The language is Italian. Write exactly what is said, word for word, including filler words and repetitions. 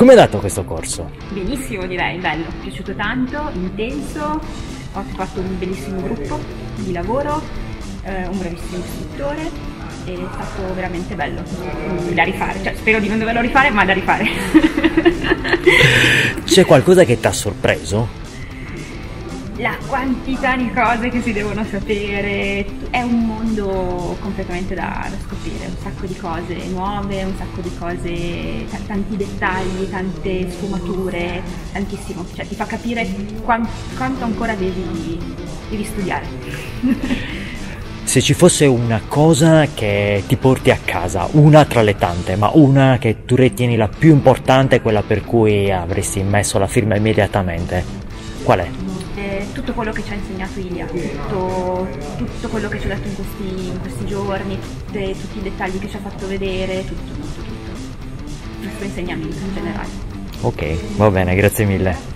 Come è andato questo corso? Benissimo, direi, bello, mi è piaciuto tanto, intenso, ho fatto un bellissimo gruppo di lavoro, eh, un bravissimo istruttore e è stato veramente bello, da rifare, cioè spero di non doverlo rifare, ma da rifare. C'è qualcosa che ti ha sorpreso? La quantità di cose che si devono sapere, è un mondo completamente da, da scoprire, un sacco di cose nuove, un sacco di cose, t- tanti dettagli, tante sfumature, tantissimo, cioè ti fa capire quant- quanto ancora devi, devi studiare. Se ci fosse una cosa che ti porti a casa, una tra le tante, ma una che tu ritieni la più importante, quella per cui avresti messo la firma immediatamente, qual è? Eh, tutto quello che ci ha insegnato Ilia, tutto, tutto quello che ci ha detto in questi, in questi giorni, tutte, tutti i dettagli che ci ha fatto vedere, tutto, tutto, tutto, il suo insegnamento in generale. Ok, va bene, grazie mille.